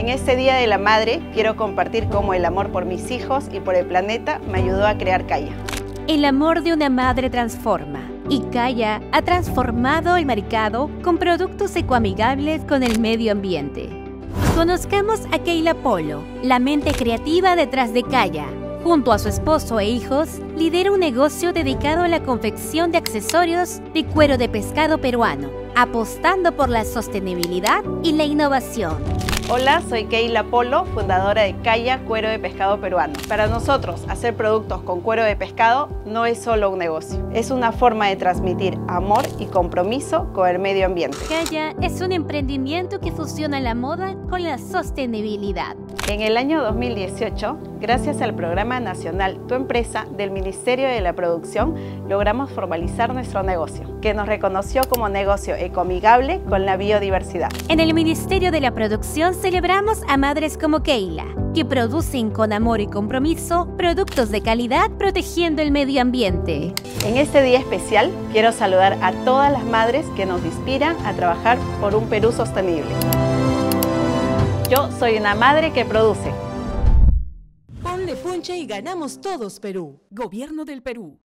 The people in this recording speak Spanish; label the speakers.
Speaker 1: En este Día de la Madre quiero compartir cómo el amor por mis hijos y por el planeta me ayudó a crear Kaya.
Speaker 2: El amor de una madre transforma y Kaya ha transformado el mercado con productos ecoamigables con el medio ambiente. Conozcamos a Keila Polo, la mente creativa detrás de Kaya. Junto a su esposo e hijos, lidera un negocio dedicado a la confección de accesorios de cuero de pescado peruano, apostando por la sostenibilidad y la innovación.
Speaker 1: Hola, soy Keila Polo, fundadora de Kaya Cuero de Pescado Peruano. Para nosotros, hacer productos con cuero de pescado no es solo un negocio, es una forma de transmitir amor y compromiso con el medio ambiente.
Speaker 2: Kaya es un emprendimiento que fusiona la moda con la sostenibilidad.
Speaker 1: En el año 2018, gracias al Programa Nacional Tu Empresa del Ministerio de la Producción, logramos formalizar nuestro negocio, que nos reconoció como negocio ecoamigable con la biodiversidad.
Speaker 2: En el Ministerio de la Producción celebramos a madres como Keila, que producen con amor y compromiso productos de calidad protegiendo el medio ambiente.
Speaker 1: En este día especial, quiero saludar a todas las madres que nos inspiran a trabajar por un Perú sostenible. Yo soy una madre que produce.
Speaker 3: Ponle punche y ganamos todos, Perú.
Speaker 4: Gobierno del Perú.